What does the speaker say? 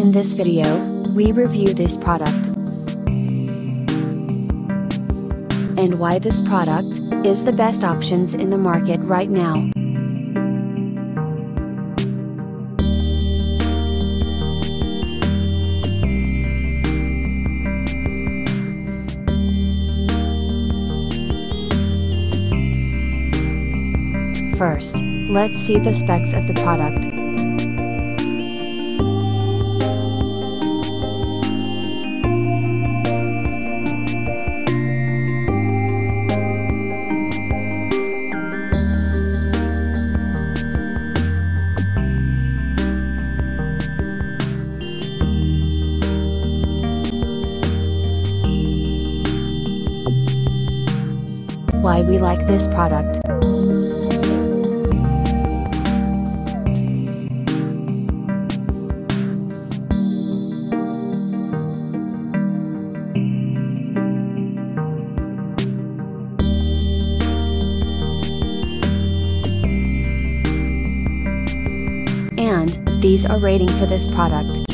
In this video, we review this product and why this product is the best options in the market right now. First, let's see the specs of the product. Why we like this product. And these are rating for this product.